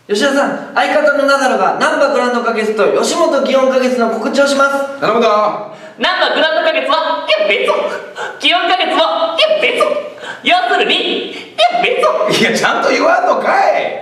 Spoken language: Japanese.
吉田さん、相方のナダルがナンバグランド花月と吉本祇園花月の告知をします。 頼むぞ。 ナンバグランド花月は別祇園花月は別要するに別。 いや、ちゃんと言わんのかい。